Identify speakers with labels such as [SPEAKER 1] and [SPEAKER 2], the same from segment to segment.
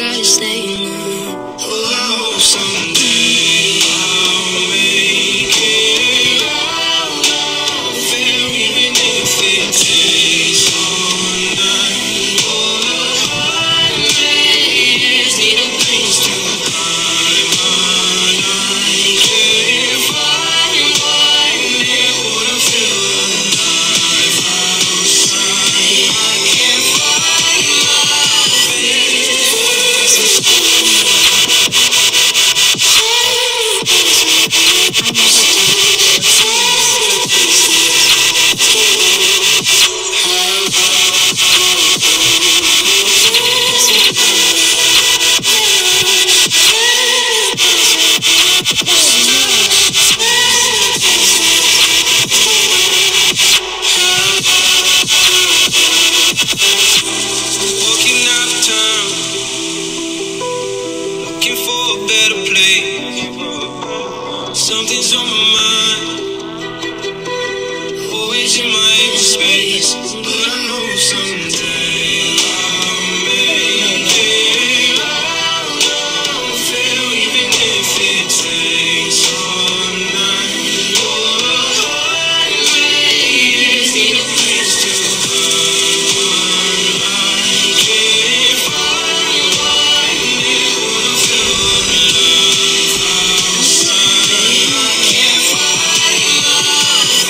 [SPEAKER 1] try to stay in. Oh, I hope someday I'll make it out of there, even if it takes all night. All the highways need a place to hide my night. Can't find it, wanna feel alive outside. I can't find my face. Walking out of town, looking for a better place. Something's on my mind, always in my empty space. But I know someday I'll make it out of there, even if it takes all night. All the highways need a place to hide my light. Can't find it, wanna feel alive outside. I can't find my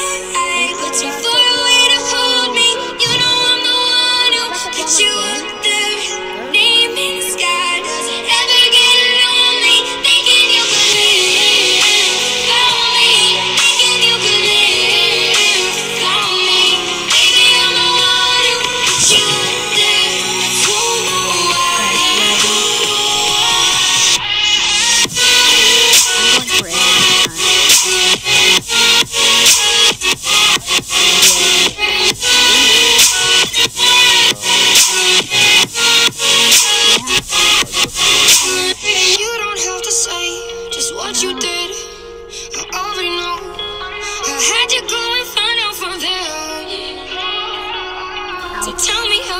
[SPEAKER 1] you up there.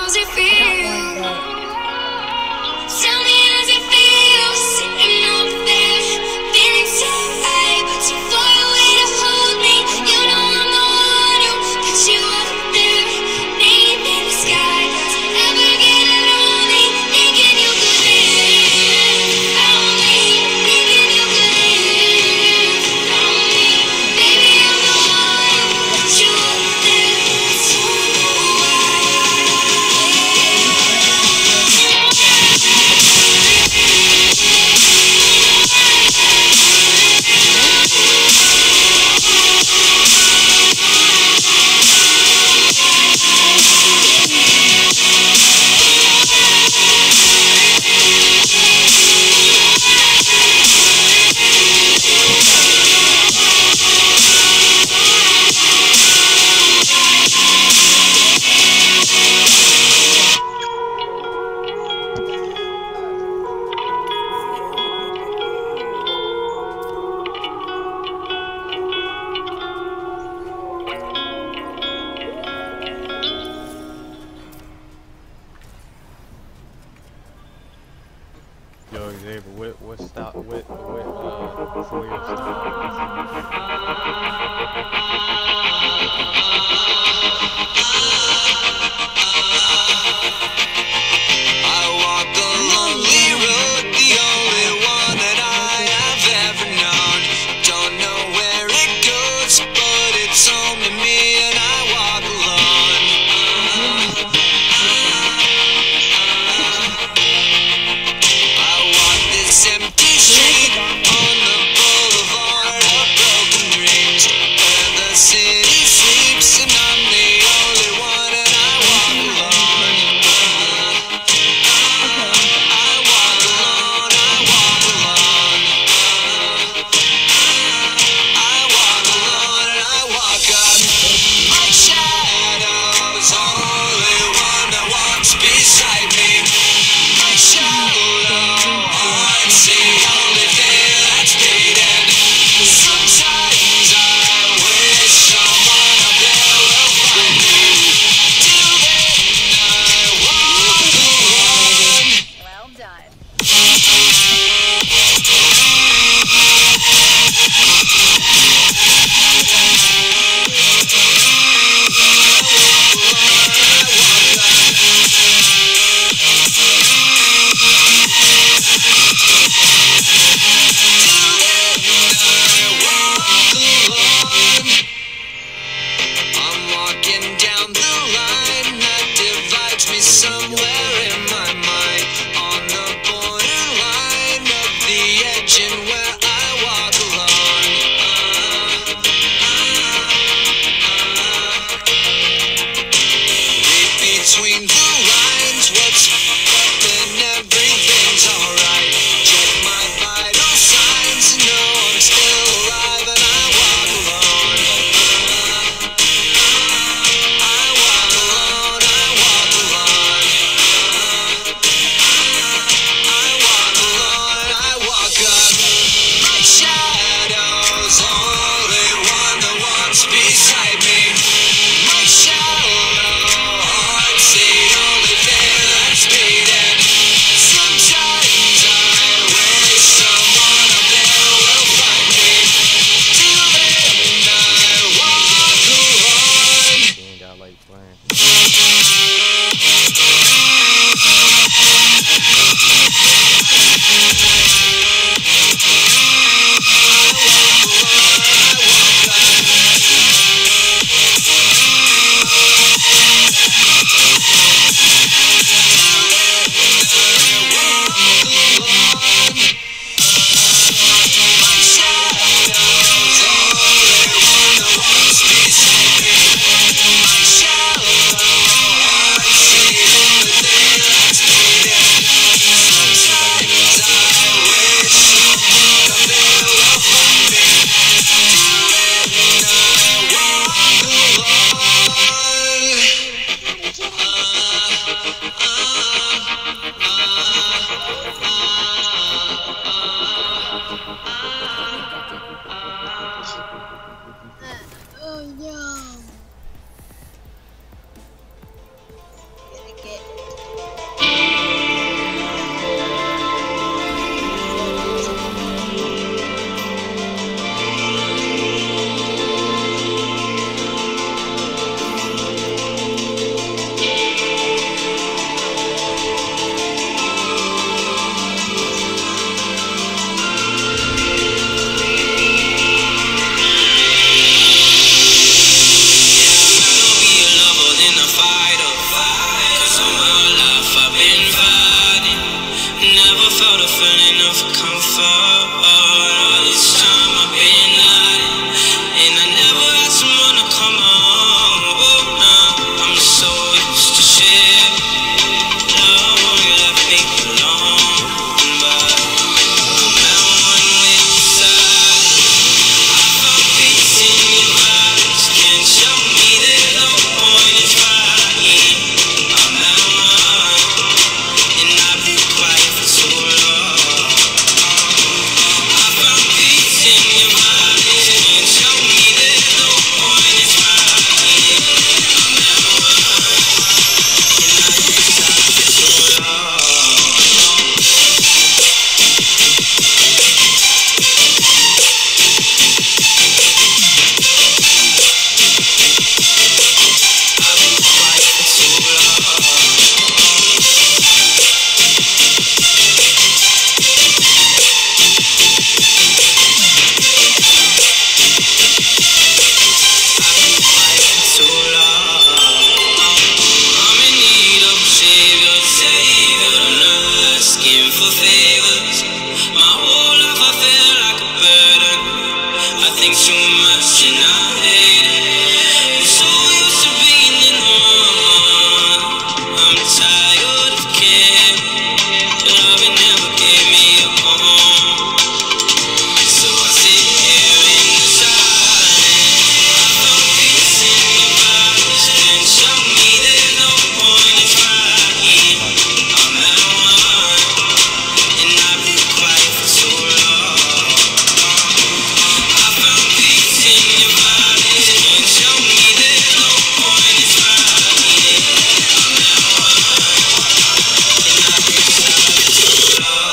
[SPEAKER 1] how's it feel? Tell me how's it feel sitting up there, feeling so high, but too far away to hold me. You know I'm the one who got you up there, naked in the sky. Never getting lonely, thinking you could live without me, thinking you could live without me. Baby, I'm the one who got you up there. Don't know why.
[SPEAKER 2] Yo, Xavier, what style, before your style?
[SPEAKER 1] I walk the lonely road, the only one that I have ever known. Don't know where it goes, but it's home to me, and I walk alone. I walk this empty street on the boulevard of broken dreams, where the city sleeps, and I'm the only one, and I walk alone. I walk alone, I walk alone. I walk alone and I walk up. My shadow's only one that walks beside me. My shallow heart's the only thing that's faded. Sometimes I wish someone up there will find me. Till then I walk alone.
[SPEAKER 3] Well done.
[SPEAKER 1] I'm walking down the line that divides me somewhere in my mind, on the borderline of the edge and where I walk alone. Read between the lines, what's up and everything's alright. Check my vital signs and know I'm still alive, and I walk alone. I walk alone, I walk alone. I walk alone, I walk up. My shadow's only one that walks beside me. My shallow heart's the only all my life I've been fighting. Never felt a feeling of comfort. All this time I've been hiding, and I never had someone to come home. Oh, no, I'm so used to shit. Love when you left me alone, but I'm at one with the silence. I found peace in your eyes. Can't show me there's no point in trying. I'm at one, and I've been quiet for too long. I found peace in your eyes. Can't show me there's no point in trying. I'm at one, and I've been quiet for too long. I've been quiet for too long. Too long. I'm in need of a savior, savior. I'm not asking for favors. My whole life I feel like a burden. I think too much and I hate it. I'm so used to being in the wrong. I'm tired of caring. Love never gave me a home. So I sit here in the silence. I found peace in your eyes. Can't show me there's no point in trying. I'm at one, and I've been quiet for too long. I found peace in your eyes. Can't show me there's no point in trying. I'm at one, and I've been quiet for too long.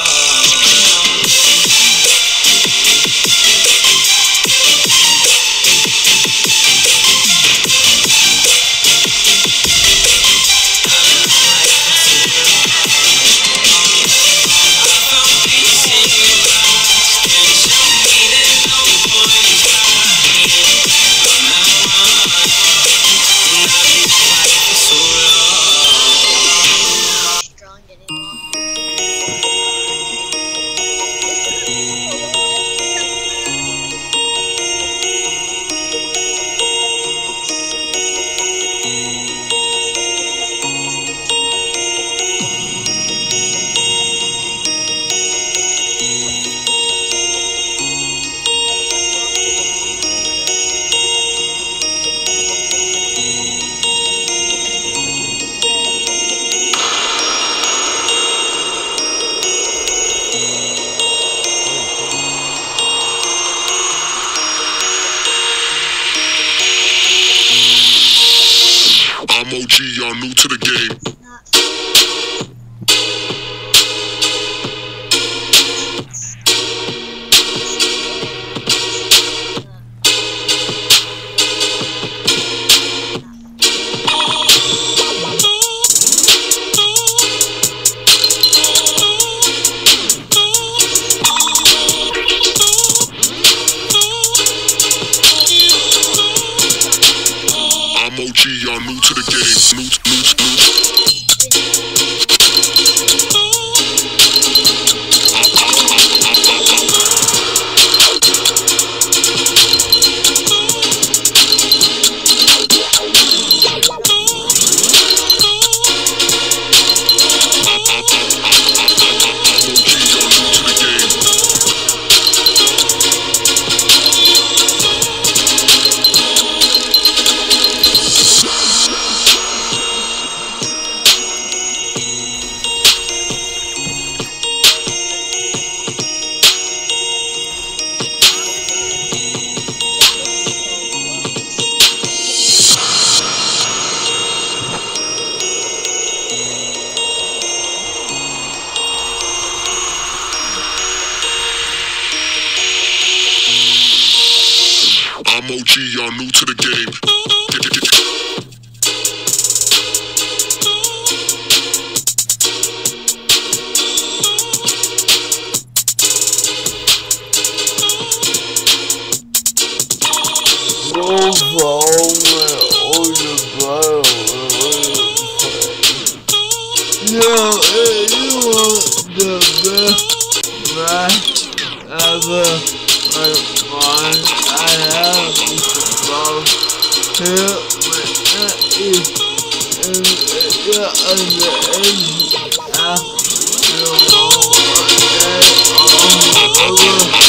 [SPEAKER 3] I'm OG, y'all new to the game. I'm OG, y'all new to the game. New. I'm OG, y'all new to the game.
[SPEAKER 2] No, bro, man. Oh, you bro.
[SPEAKER 4] Yo, you want the best ride ever? Like mine, I have this above here, but that is on the edge. I feel long day all over.